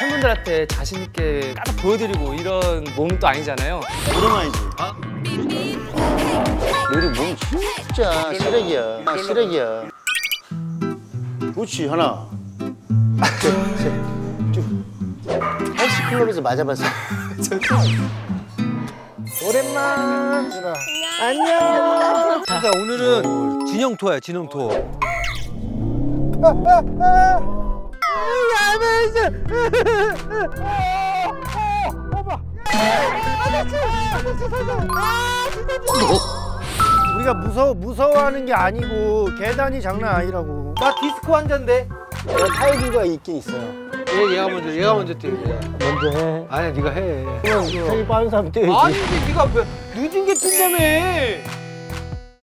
팬분들한테 자신 있게 딱 보여드리고 이런 몸도 아니잖아요. 오랜만이지. 너희 몸 진짜 쓰레기야. 쓰레기야. 그렇지, 하나. 셋. 쭉. 헬스클럽에서 맞아봤어. 오랜만. 안녕. 그러니까 오늘은 진영토야, 진영토. 우리가 무서워하는 게 아니고 계단이 장난 아니라고. 나 디스코 환자인데. 내가 타이밍가 있긴 있어요. 얘가 먼저 뛰어. 먼저 해. 아니야, 네가 해. 형, 빠른 사람 뛰어야지. 아니, 네가 왜 늦은 게 뜬다며.